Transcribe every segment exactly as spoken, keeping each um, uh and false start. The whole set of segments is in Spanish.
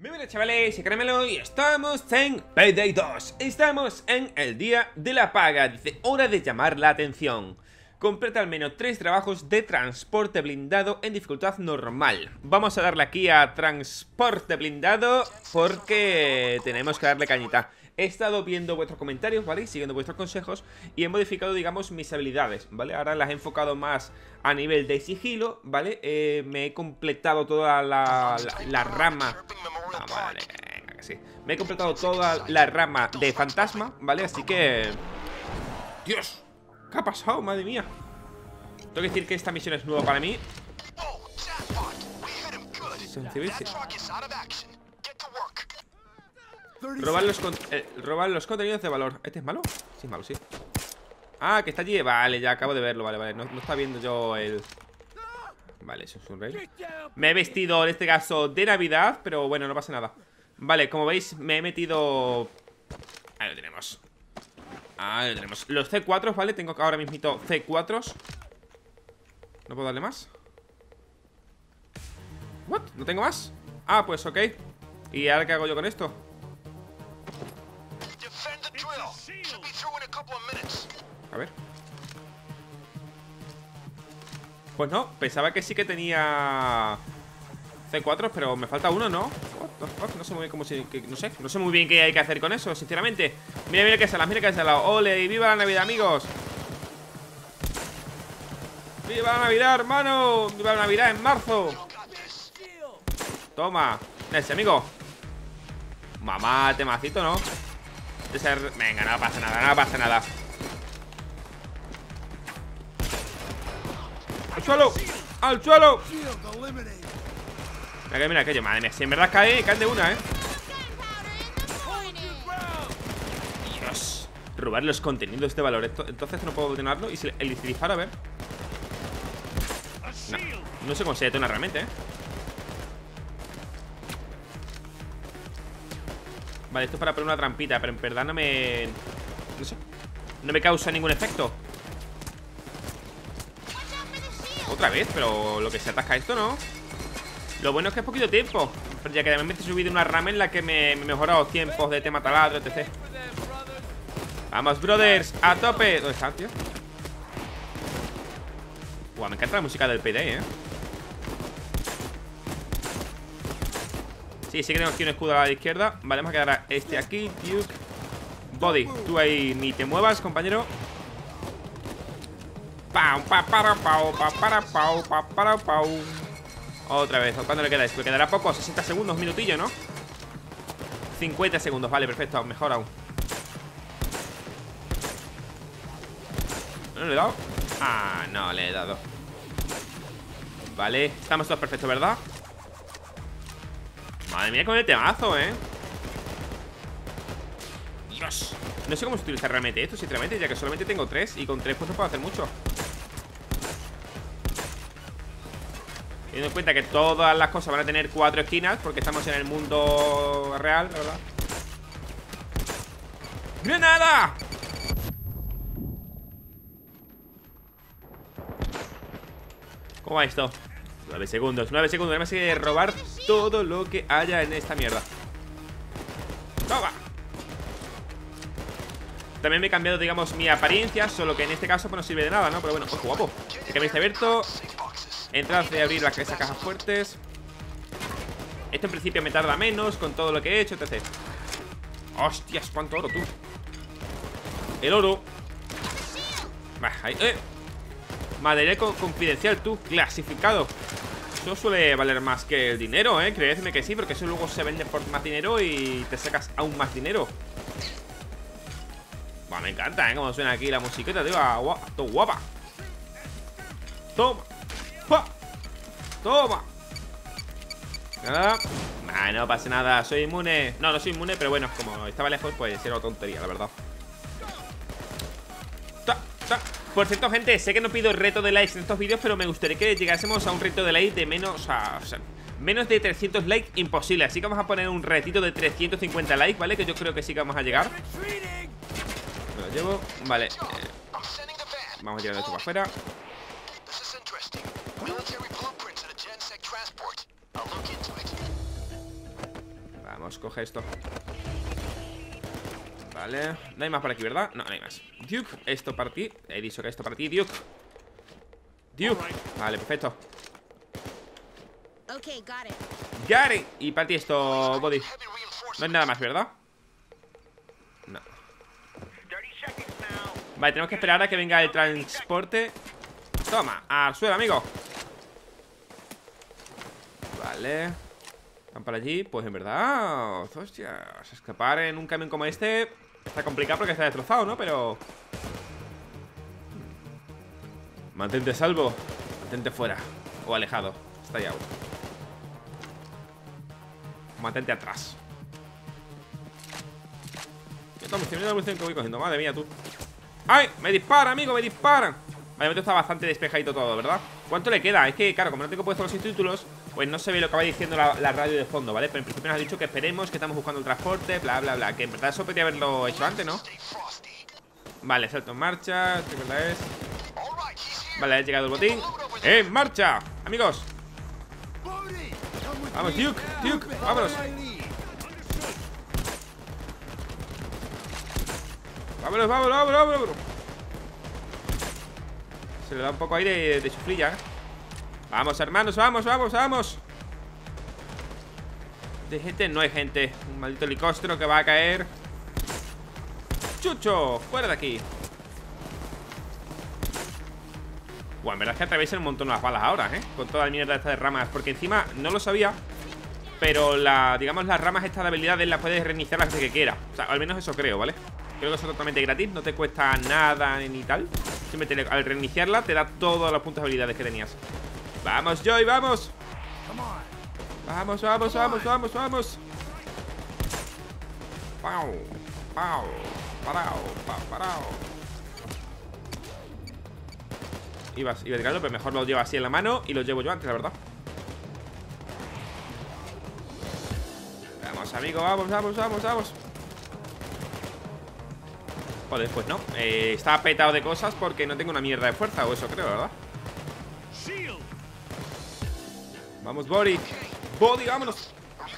Muy buenas chavales, y créemelo, y estamos en Payday dos. Estamos en el día de la paga. Dice, hora de llamar la atención. Completa al menos tres trabajos de transporte blindado en dificultad normal. Vamos a darle aquí a transporte blindado porque tenemos que darle cañita. He estado viendo vuestros comentarios, ¿vale? Y siguiendo vuestros consejos y he modificado, digamos, mis habilidades, ¿vale? Ahora las he enfocado más a nivel de sigilo, ¿vale? Eh, me he completado toda la, la, la rama. Vamos a darle, venga, que sí. Me he completado toda la rama de fantasma, ¿vale? Así que... ¡Dios! ¿Qué ha pasado? Madre mía. Tengo que decir que esta misión es nueva para mí. Sensibility. Robar los, con eh, robar los contenidos de valor. ¿Este es malo? Sí, es malo, sí. Ah, que está allí. Vale, ya acabo de verlo. Vale, vale. No, no está viendo yo el... Vale, eso es un rey. Me he vestido, en este caso, de Navidad, pero bueno, no pasa nada. Vale, como veis, me he metido... Ahí lo tenemos. Ahí lo tenemos. Los C cuatro, ¿vale? Tengo ahora mismito C cuatro. ¿No puedo darle más? ¿What? ¿No tengo más? Ah, pues ok. ¿Y ahora qué hago yo con esto? A ver. Pues no, pensaba que sí que tenía C cuatro, pero me falta uno, ¿no? No sé muy bien cómo se... Que, no sé, no sé muy bien qué hay que hacer con eso, sinceramente. Mira, mira que salas, mira que salas. ¡Ole! ¡Y viva la Navidad, amigos! ¡Viva la Navidad, hermano! ¡Viva la Navidad en marzo! Toma. Ese, amigo. Mamá, temacito, ¿no? De ser... Venga, no pasa nada, no pasa nada. ¡Al suelo! ¡Al suelo! Mira que mira aquello, madre mía. Si en verdad cae, caen de una, ¿eh? Dios. Robar los contenidos de valor. Esto, entonces no puedo detonarlo. Y si el disparo, a ver. No, no sé cómo se detona realmente, ¿eh? Vale, esto es para poner una trampita, pero en verdad no me... No sé. No me causa ningún efecto. Otra vez, pero lo que se atasca esto, ¿no? Lo bueno es que es poquito tiempo. Pero ya que también me he subido una rama en la que me he mejorado tiempos de tema taladro, etcétera. Vamos, brothers, a tope. ¿Dónde están, tío? Buah, me encanta la música del P D, ¿eh? Sí, sí que tengo aquí un escudo a la izquierda. Vale, vamos a quedar a este aquí, Duke. Body, tú ahí ni te muevas, compañero. Pau, pa, para, pau, pa, para, pau, pa, para, pau. Otra vez, ¿cuánto le queda esto? Le quedará poco, sesenta segundos, un minutillo, ¿no? cincuenta segundos, vale, perfecto, mejor aún. ¿No le he dado? Ah, no le he dado. Vale, estamos todos perfectos, ¿verdad? Madre mía con el temazo, ¿eh? Dios. No sé cómo se utiliza realmente esto, sinceramente, ya que solamente tengo tres. Y con tres pues no puedo hacer mucho. Teniendo en cuenta que todas las cosas van a tener cuatro esquinas, porque estamos en el mundo real, ¿verdad? ¡Granada! ¿Cómo va esto? nueve segundos, nueve segundos. Además hay que robar todo lo que haya en esta mierda. ¡Toma! También me he cambiado, digamos, mi apariencia. Solo que en este caso pues no sirve de nada, ¿no? Pero bueno, ojo, guapo. El camino está abierto. Entrada de abrir las esas cajas fuertes. Esto en principio me tarda menos con todo lo que he hecho, etcétera. ¡Hostias! ¿Cuánto oro, tú? El oro. Va, ahí, eh. Material confidencial, tú, clasificado. Eso suele valer más que el dinero, eh. Creedme que sí, porque eso luego se vende por más dinero y te sacas aún más dinero. Buah, me encanta, eh, cómo suena aquí la musiqueta, tío. Guapa, todo guapa. Toma. ¡Pua! Toma. Nada. Ah, no pasa nada, soy inmune. No, no soy inmune, pero bueno, como estaba lejos, pues era una tontería, la verdad. Ta, ta. Por cierto, gente, sé que no pido reto de likes en estos vídeos, pero me gustaría que llegásemos a un reto de likes de menos, a, o sea, menos de trescientos likes, imposible. Así que vamos a poner un retito de trescientos cincuenta likes, ¿vale? Que yo creo que sí que vamos a llegar. Me lo llevo, vale, eh, vamos a tirar esto para afuera. Vamos, coge esto. Vale, no hay más por aquí, ¿verdad? No, no hay más. Duke, esto para ti. He dicho que esto para ti, Duke. Duke, vale, perfecto. Okay, got it. Got it. Y para ti esto, Body. No hay nada más, ¿verdad? No. Vale, tenemos que esperar a que venga el transporte. Toma, al suelo, amigo. Vale. Están por allí, pues en verdad. Hostias, escapar en un camión como este está complicado porque está destrozado, ¿no? Pero mantente a salvo. Mantente fuera o alejado. Está ahí aún. Mantente atrás. Mira la munición, mira la munición que voy cogiendo. Madre mía, tú. ¡Ay! ¡Me dispara, amigo! ¡Me disparan! Obviamente está bastante despejadito todo, ¿verdad? ¿Cuánto le queda? Es que, claro, como no tengo puestos los subtítulos, pues no se ve lo que va diciendo la, la radio de fondo, ¿vale? Pero en principio nos ha dicho que esperemos, que estamos buscando el transporte, bla, bla, bla. Que en verdad eso podría haberlo hecho antes, ¿no? Vale, salto en marcha. ¿Qué verdad es? Vale, ha llegado el botín. ¡En marcha! Amigos. Vamos, Duke, Duke, vámonos. Vámonos, vámonos, vámonos, vámonos. Se le da un poco ahí de, de chuflilla, ¿eh? Vamos, hermanos, vamos, vamos, vamos. De gente no hay gente. Un maldito helicóptero que va a caer. ¡Chucho! ¡Fuera de aquí! Bueno, en verdad es que atraviesan un montón las balas ahora, ¿eh? Con toda la mierda esta de ramas. Porque encima, no lo sabía, pero la, digamos, las ramas estas de habilidades las puedes reiniciar las veces que quieras. O sea, al menos eso creo, ¿vale? Creo que es totalmente gratis, no te cuesta nada ni tal. Simplemente al reiniciarla te da todos los puntos de habilidades que tenías. ¡Vamos, Joy, vamos! ¡Vamos, vamos, vamos, vamos, vamos! ¡Pau! ¡Pau! ¡Parao! ¡Pau! ¡Parao! Iba, iba tirando, pero mejor lo llevo así en la mano y lo llevo yo antes, la verdad. Vamos, amigo, vamos, vamos, vamos, vamos. Joder, pues no, eh, está petado de cosas porque no tengo una mierda de fuerza. O eso creo, ¿verdad? Vamos, Body. Body, vámonos.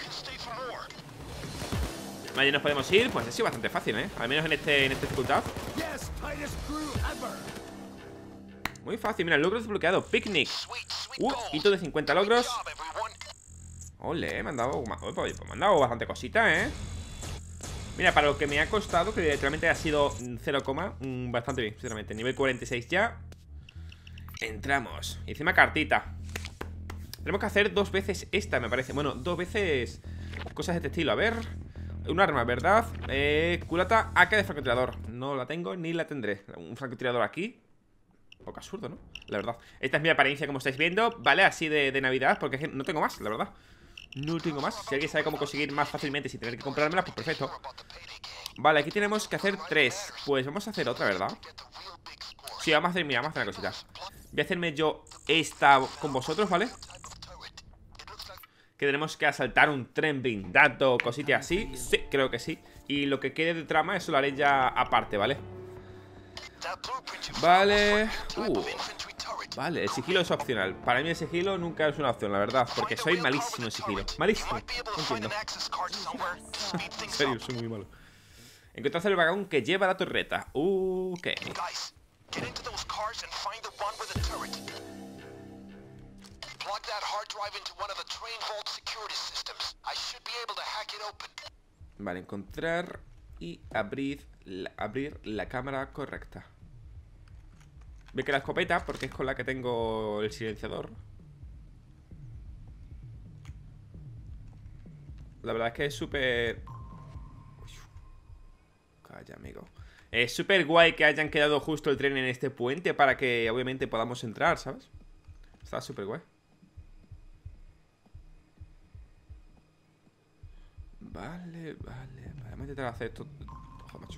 Vale, nos podemos ir. Pues ha sido bastante fácil, ¿eh? Al menos en este, en este dificultad. Muy fácil, mira, logro desbloqueado. Picnic. Uh, hito de cincuenta logros. Ole, me han dado, me han dado bastante cosita, ¿eh? Mira, para lo que me ha costado, que literalmente ha sido cero, bastante bien, sinceramente. Nivel cuarenta y seis ya. Entramos. Y encima cartita. Tenemos que hacer dos veces esta, me parece. Bueno, dos veces cosas de este estilo. A ver. Un arma, ¿verdad? Eh, culata A K de francotirador. No la tengo ni la tendré. Un francotirador aquí. Un poco absurdo, ¿no? La verdad. Esta es mi apariencia, como estáis viendo. Vale, así de, de Navidad. Porque no tengo más, la verdad. No tengo más. Si alguien sabe cómo conseguir más fácilmente sin tener que comprármelas, pues perfecto. Vale, aquí tenemos que hacer tres. Pues vamos a hacer otra, ¿verdad? Sí, vamos a hacer, mira, vamos a hacer una cosita. Voy a hacerme yo esta con vosotros, ¿vale? Que tenemos que asaltar un tren blindado, cositas así. Sí, creo que sí. Y lo que quede de trama, eso lo haré ya aparte, ¿vale? Vale. Uh. Vale, el sigilo es opcional. Para mí el sigilo nunca es una opción, la verdad. Porque soy malísimo en sigilo. Malísimo. No entiendo. En serio, soy muy malo. Encontraste el vagón que lleva la torreta. Uh, ok. Vale, encontrar y abrir la, abrir la cámara correcta. Ve que la escopeta, porque es con la que tengo el silenciador. La verdad es que es súper... Calla, amigo. Es súper guay que hayan quedado justo el tren en este puente para que obviamente podamos entrar, ¿sabes? Está súper guay. Vale, vale, vale. Vamos a intentar hacer esto. Ojo, macho.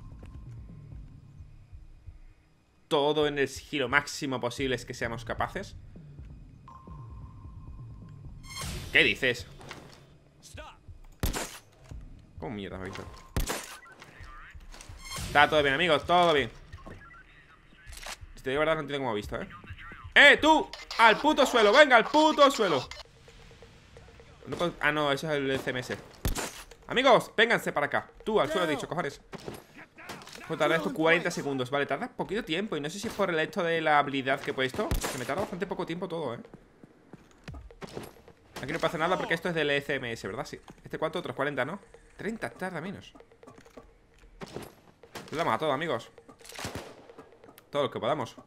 Todo en el sigilo máximo posible es que seamos capaces. ¿Qué dices? ¿Cómo mierda me ha visto? Está todo bien, amigos, todo bien. Si te digo verdad, no entiendo cómo ha visto, ¿eh? ¡Eh, tú! ¡Al puto suelo! ¡Venga, al puto suelo! No puedo... Ah, no, eso es el C M S. Amigos, vénganse para acá. Tú, al suelo he dicho, cojones. Pues tarda esto cuarenta segundos. Vale, tarda poquito tiempo. Y no sé si es por el hecho de la habilidad que he puesto, que me tarda bastante poco tiempo todo, eh. Aquí no pasa nada porque esto es del E C M S, ¿verdad? Sí. ¿Este cuánto? Otros cuarenta, ¿no? treinta, tarda menos. Le damos a todo, amigos. Todo lo que podamos.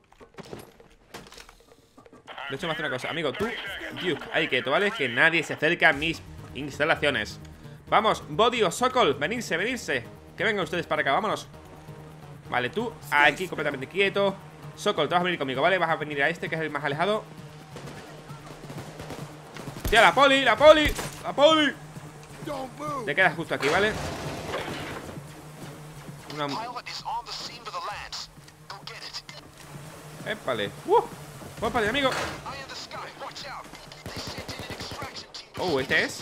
De hecho, me hace una cosa. Amigo, tú, Duke, ahí quieto, ¿vale? Que nadie se acerque a mis instalaciones. Vamos, Body o Sokol, venirse, venirse. Que vengan ustedes para acá, vámonos. Vale, tú, aquí completamente quieto. Sokol, te vas a venir conmigo, ¿vale? Vas a venir a este, que es el más alejado. Tía, la poli, la poli, la poli. Te quedas justo aquí, ¿vale? Una... Épale. Uh, ¡Épale, amigo! Oh, ¿este es?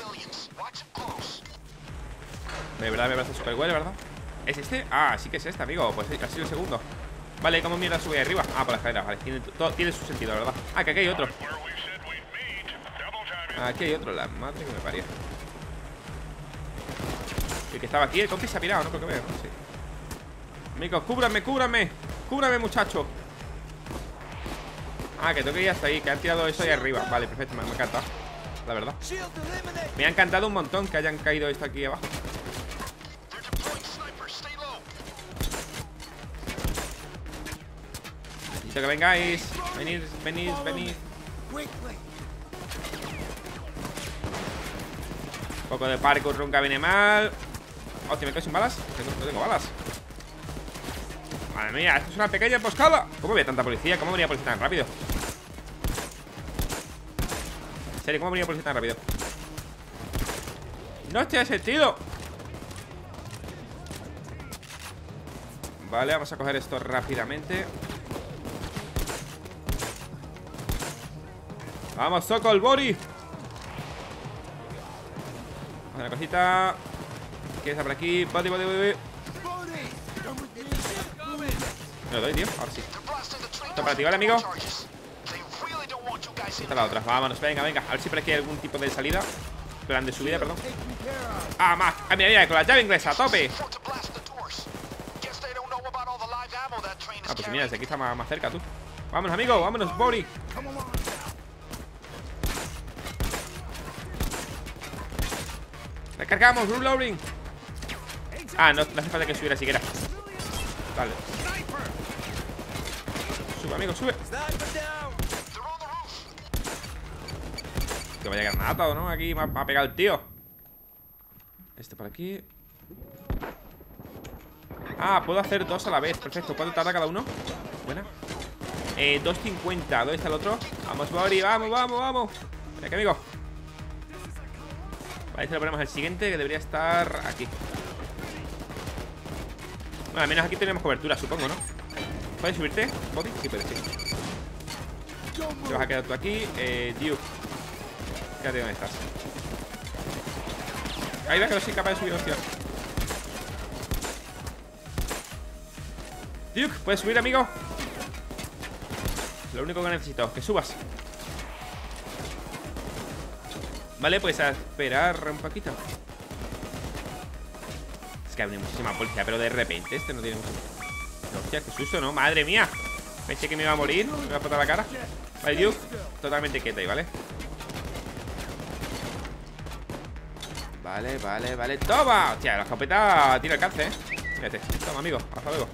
De verdad me parece súper guay, ¿verdad? ¿Es este? Ah, sí que es este, amigo. Pues ha sido el segundo. Vale, ¿cómo mierda sube ahí arriba? Ah, por la escalera, vale. Tiene, todo, tiene su sentido, ¿verdad? Ah, que aquí hay otro. Aquí hay otro, la madre que me parió. El que estaba aquí, el compi se ha pirado, no creo que vea, ¿no? Sí. Amigos, cúbranme, cúbranme. Cúbrame, muchacho. Ah, que tengo que ir hasta ahí, que han tirado eso ahí arriba. Vale, perfecto, me, me ha encantado, la verdad. Me ha encantado un montón que hayan caído esto aquí abajo. Necesito que vengáis. Venid, venid, venid. Un poco de parkour nunca viene mal. Hostia, ¿me quedo sin balas? No tengo balas. Madre mía, esto es una pequeña emboscada. ¿Cómo había tanta policía? ¿Cómo venía policía tan rápido? En serio, ¿cómo venía policía tan rápido? No tiene sentido. Vale, vamos a coger esto rápidamente. Vamos, Sokol, Body. Una cosita. ¿Quién está por aquí? Body, body, body. Me lo doy, tío. Ahora sí. Esto para ti, ¿vale, amigo? Esta la otra. Vámonos, venga, venga. A ver si por aquí hay algún tipo de salida. Plan de subida, perdón. Ah, más. Ah, mira, mira, con la llave inglesa, a tope. Ah, pues mira, desde aquí está más, más cerca, tú. Vámonos, amigo, vámonos, Body. Recargamos, reloading. Ah, no, no hace falta que subiera siquiera. Vale. Sube, amigo, sube. Que vaya granata o no. Aquí me ha, me ha pegado el tío. Este por aquí. Ah, puedo hacer dos a la vez. Perfecto. ¿Cuánto tarda cada uno? Buena. Eh, dos cincuenta. ¿Dónde está el otro? Vamos, Body. Vamos, vamos, vamos. Venga, amigo. Vale, este lo ponemos al siguiente, que debería estar aquí. Bueno, al menos aquí tenemos cobertura, supongo, ¿no? ¿Puedes subirte, Body? Sí, puedes, sí. Te vas a quedar tú aquí. Eh, Duke, quédate donde estás. Ahí va, que no soy capaz de subir, hostia. Duke, ¿puedes subir, amigo? Lo único que necesito, que subas. Vale, pues a esperar un poquito. Es que hay muchísima policía, pero de repente este no tiene mucho. Hostia, qué susto, ¿no? Madre mía. Pensé que me iba a morir, me iba a explotar la cara. Vale, Duke, totalmente quieto ahí, ¿vale? Vale, vale, vale. ¡Toma! Hostia, la escopeta tiene alcance, ¿eh? Fíjate. Toma, amigo, hasta luego.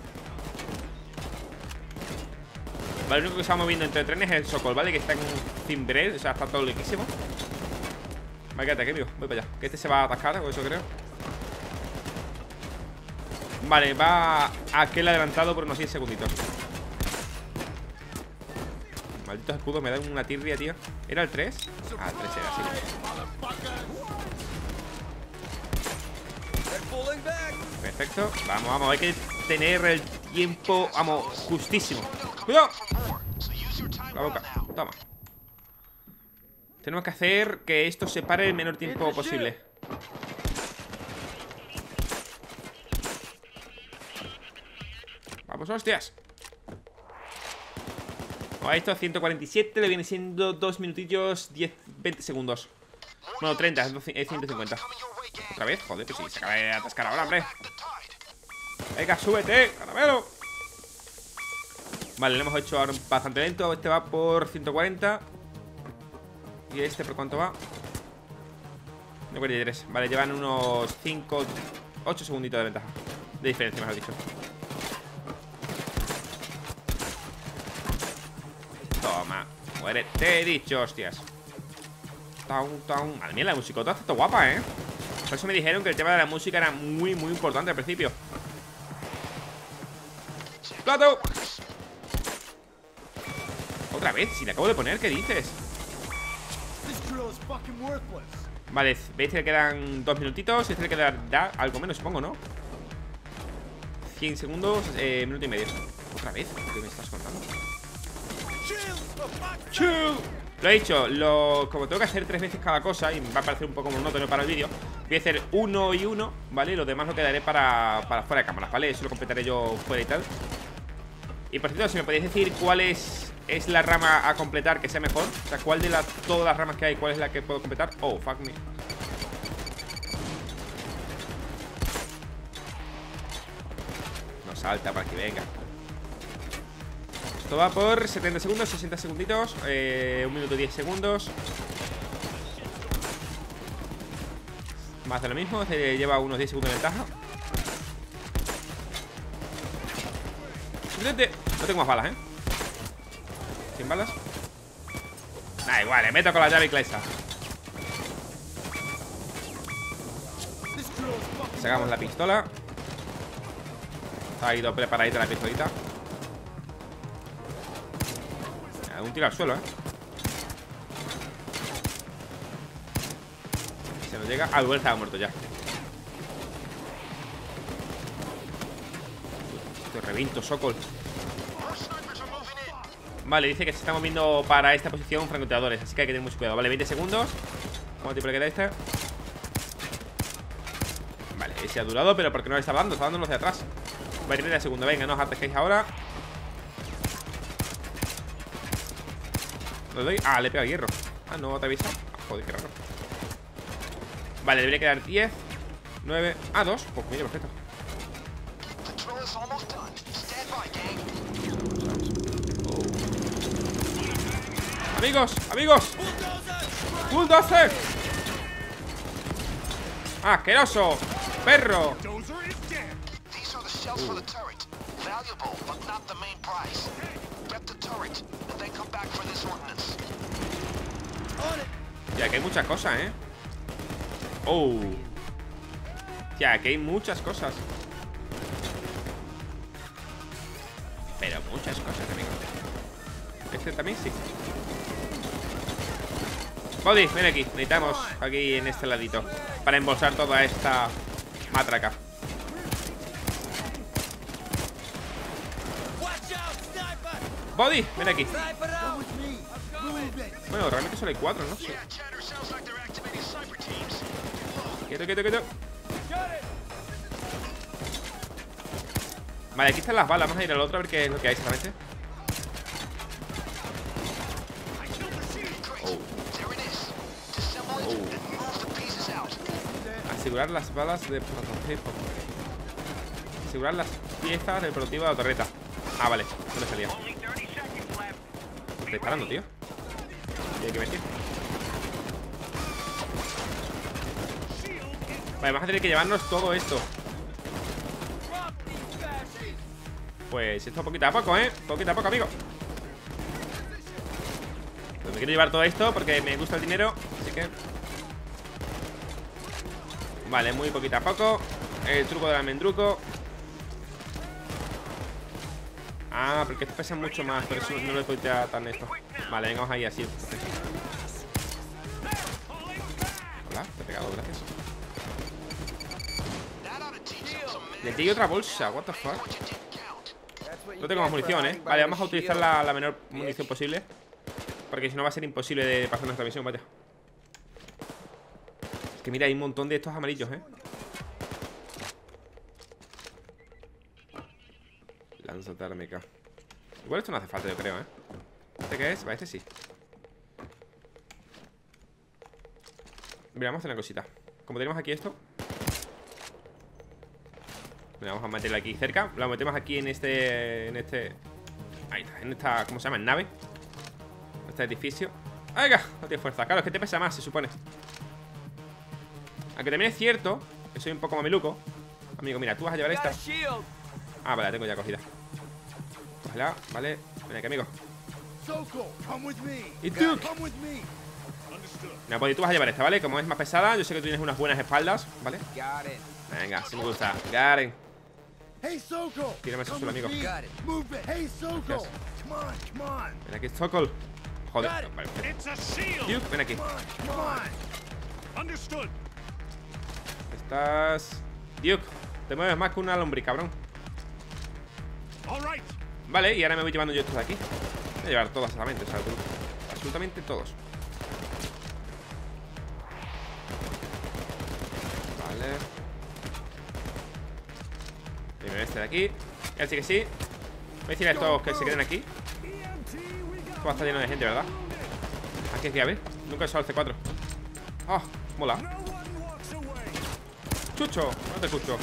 Vale, lo único que está moviendo entre trenes es el Sokol, ¿vale? Que está en Cimbrel, o sea, está todo liquísimo. Vale, quédate aquí, amigo, voy para allá. Que este se va a atascar, o eso creo. Vale, va aquel adelantado por unos diez segunditos. Malditos escudos, me dan una tirria, tío. ¿Era el tres? Ah, el tres era, sí. Perfecto, vamos, vamos, hay que tener el tiempo, vamos, justísimo. ¡Cuidado! La boca, toma. Tenemos que hacer que esto se pare el menor tiempo posible. Vamos, hostias. A esto ciento cuarenta y siete le viene siendo dos minutillos, diez, veinte segundos. Bueno, treinta, es ciento cincuenta. Otra vez, joder, pues sí, se acaba de atascar ahora, hombre. Venga, súbete, caramelo. Vale, lo hemos hecho ahora bastante lento. Este va por ciento cuarenta. ¿Y este por cuánto va? ciento cuarenta y tres. Vale, llevan unos cinco, ocho segunditos de ventaja. De diferencia, mejor dicho. Toma, muere, te he dicho, hostias. Taun, taun. Madre mía, la musicota está guapa, ¿eh? Por eso me dijeron que el tema de la música era muy, muy importante al principio. ¡Plato! Otra vez, si le acabo de poner, ¿qué dices? Vale, veis que le quedan dos minutitos. Este le quedará algo menos, supongo, ¿no? cien segundos, eh, minuto y medio. Otra vez, ¿qué me estás contando? Chill. Lo he dicho, lo, como tengo que hacer tres veces cada cosa y va a parecer un poco monótono para el vídeo, voy a hacer uno y uno, ¿vale? Y lo demás lo quedaré para, para fuera de cámaras, ¿vale? Eso lo completaré yo fuera y tal. Y por cierto, si me podéis decir cuál es, es la rama a completar que sea mejor. O sea, cuál de las todas las ramas que hay, cuál es la que puedo completar. Oh, fuck me. No salta para que venga. Esto va por setenta segundos, sesenta segunditos, eh, un minuto diez segundos. Más de lo mismo, se lleva unos diez segundos de ventaja. No tengo más balas, ¿eh? ¿Sin balas? Da igual, le meto con la llave inglesa. Sacamos la pistola. Ha ido preparadita la pistolita. Un tiro al suelo, ¿eh? Se nos llega. Ah, igual estaba muerto ya. Te reviento, Sokol. Vale, dice que se está moviendo para esta posición francotiradores, así que hay que tener mucho cuidado. Vale, veinte segundos. ¿Cuánto tiempo le queda este? Vale, ese ha durado, pero porque no le está dando, está dándonos de atrás. Vale, treinta segundos, venga, no os atasquéis ahora. ¿Lo doy? Ah, le he pegado hierro. Ah, no te avisa. Ah, joder, qué raro. Vale, debería quedar diez, nueve. Ah, dos. Pues mira, perfecto. Amigos, amigos. ¡Bulldozer! ¡Ah, asqueroso! ¡Perro! Uh. Ya, que hay muchas cosas, ¿eh? Oh. Ya, que hay muchas cosas. Pero muchas cosas, amigo. Este también sí. Body, ven aquí. Necesitamos aquí en este ladito para embolsar toda esta matraca. Body, ven aquí. Bueno, realmente solo hay cuatro, ¿no? Sí. Quieto, quieto, quieto. Vale, aquí están las balas. Vamos a ir al otro a ver qué es lo que hay exactamente. Oh. Oh. Asegurar las balas de prototipo. Asegurar las piezas del prototipo de la torreta. Ah, vale, no me salía. Estoy disparando, tío. Y hay que meter. Vale, vamos a tener que llevarnos todo esto. Pues esto poquito a poco, ¿eh? Poquito a poco, amigo. Pues me quiero llevar todo esto porque me gusta el dinero. Así que... Vale, muy poquito a poco. El truco del almendruco. Ah, porque esto pesa mucho más. Por eso no le puedo tirar tan esto. Vale, venga, vamos ahí así. Hola, te he pegado, gracias. Le di otra bolsa, what the fuck. No tengo más munición, eh. Vale, vamos a utilizar la, la menor munición posible, porque si no va a ser imposible de pasar nuestra misión, vaya. Es que mira, hay un montón de estos amarillos, eh. Lanza térmica. Igual esto no hace falta, yo creo, eh. ¿Este qué es? Va, este sí. Mira, vamos a hacer una cosita. Como tenemos aquí esto, Mira, vamos a meterlo aquí cerca. Lo metemos aquí en este... En este... Ahí está, en esta... ¿Cómo se llama? En nave. Este edificio. ¡Venga! No tiene fuerza. Claro, es que te pesa más, se supone. Aunque también es cierto que soy un poco mameluco. Amigo, mira, tú vas a llevar esta. Ah, vale, la tengo ya cogida. Cógela, vale. Ven aquí, amigo. Y tú. Mira, pues tú vas a llevar esta, ¿vale? Como es más pesada, yo sé que tú tienes unas buenas espaldas, ¿vale? Venga, así me gusta. Garen. Tírame eso solo, amigo. Gracias. Ven aquí, Sokol. Joder, vale. Duke, ven aquí. Estás... Duke, te mueves más que una lombriz, cabrón. Vale, y ahora me voy llevando yo estos de aquí. Voy a llevar todos absolutamente, o sea, absolutamente todos. Vale. Primero este de aquí. Así que sí. Voy a decir a estos que se queden aquí. Esto va a estar lleno de gente, ¿verdad? Aquí es que a ver. Nunca he usado el C cuatro. Ah, oh, mola. Chucho, no te escucho.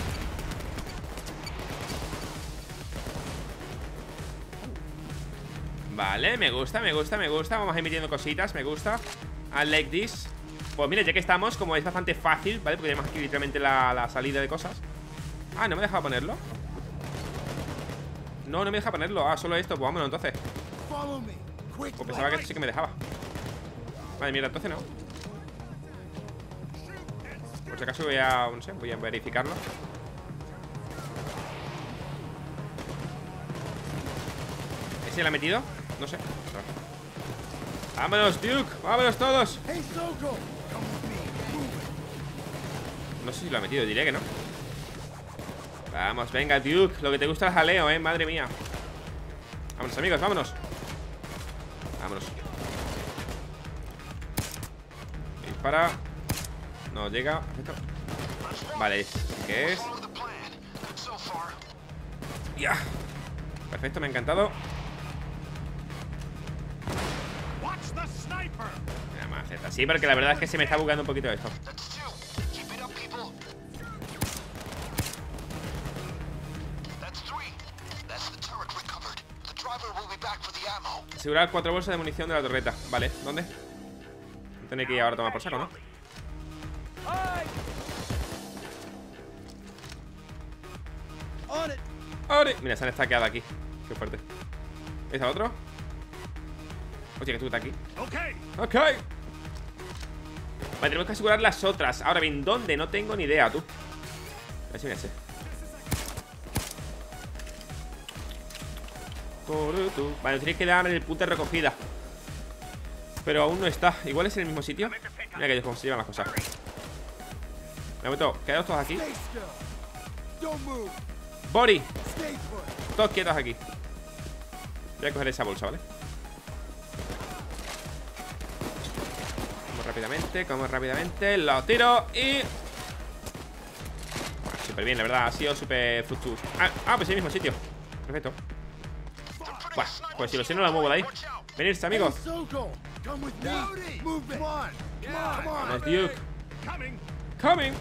Vale, me gusta, me gusta, me gusta. Vamos a ir metiendo cositas, me gusta. I like this. Pues mira, ya que estamos, como es bastante fácil, ¿vale? Porque tenemos aquí literalmente la, la salida de cosas. Ah, ¿no me deja ponerlo? No, no me deja ponerlo. Ah, solo esto, pues vámonos entonces. Pues pensaba que esto sí que me dejaba. Vale, mira, entonces no. Por si acaso voy a, no sé, voy a verificarlo. ¿Ese la ha metido? No sé. ¡Vámonos, Duke! ¡Vámonos todos! No sé si lo ha metido, diré que no. Vamos, venga, Duke. Lo que te gusta el jaleo, eh, madre mía. Vámonos, amigos, vámonos. Vámonos. Dispara. No llega. Perfecto. Vale, ¿qué es? Ya. Perfecto, me ha encantado. Mira, más Z. Sí, porque la verdad es que se me está bugueando un poquito esto. Asegurar cuatro bolsas de munición de la torreta. Vale, ¿dónde? Tiene que ir ahora a tomar por saco, ¿no? ¡Ore! Mira, se han estaqueado aquí. Qué fuerte. ¿Es otro? Oye, que tú estás aquí. Ok. Vale, tenemos que asegurar las otras. Ahora bien, ¿dónde? No tengo ni idea, tú. A ver si me sé. Vale, tienes que dar el punto de recogida. Pero aún no está. Igual es en el mismo sitio. Mira que cómo se llevan las cosas. Me meto, quedaos todos aquí. Body. Todos quietos aquí. Voy a coger esa bolsa, ¿vale? Como rápidamente, como rápidamente. Lo tiro y... Bueno, súper bien, la verdad. Ha sido súper fructuoso. Ah, ah, pues en el mismo sitio. Perfecto. Buah, pues si lo sé no la muevo de ahí. Venirse, amigos. Vamos, Duke. Coming.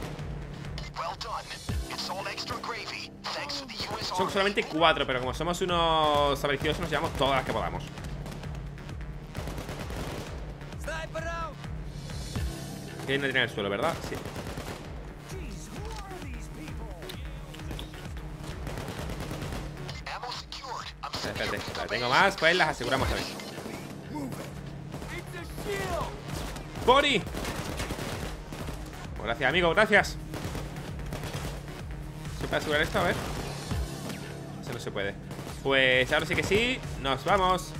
Son solamente cuatro, pero como somos unos avariciosos nos llevamos todas las que podamos. Que no tiene el suelo, ¿verdad? Sí. Espérate, espérate. Tengo más, pues las aseguramos también. ¡Body! Oh, gracias, amigo, gracias. ¿Se puede asegurar esto? A ver. Eso no se puede. Pues ahora sí que sí. Nos vamos.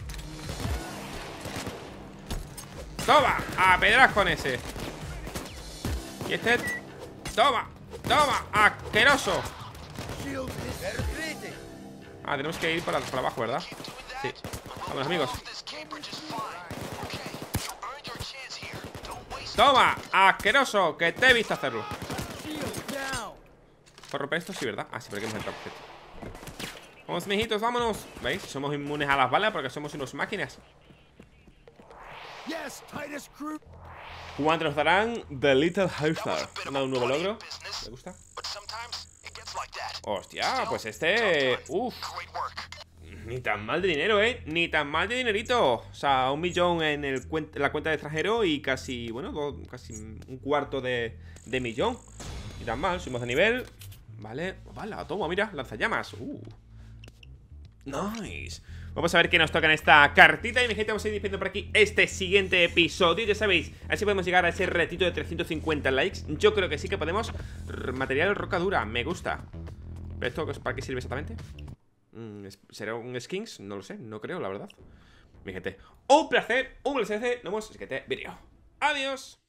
¡Toma! ¡A pedras con ese! Y este... ¡Toma! ¡Toma! ¡Asqueroso! Ah, tenemos que ir para, para abajo, ¿verdad? Sí. Vamos, amigos. ¡Toma! ¡Asqueroso! Que te he visto hacerlo. ¿Por romper esto? Sí, ¿verdad? Ah, sí, porque hemos entrado. Perfecto. Vamos, mijitos, vámonos. ¿Veis? Somos inmunes a las balas porque somos unos máquinas. ¿Cuánto nos darán? The Little Hauser. ¿Me ha dado un nuevo logro? ¿Me gusta? Hostia, pues este... Uf. Ni tan mal de dinero, ¿eh? Ni tan mal de dinerito. O sea, un millón en, el cuen en la cuenta de extranjero y casi, bueno, do, casi un cuarto de, de millón. Ni tan mal, subimos de nivel. Vale, vale, toma, mira, lanzallamas. Uh. Nice. Vamos a ver qué nos toca en esta cartita. Y mi gente, vamos a ir despidiendo por aquí este siguiente episodio. Ya sabéis, a ver si podemos llegar a ese retito de trescientos cincuenta likes. Yo creo que sí que podemos. Material rocadura, me gusta. ¿Esto para qué sirve exactamente? ¿Será un skins? No lo sé, no creo, la verdad. Mi gente, un placer, un placer. Nos vemos en el siguiente vídeo. Adiós.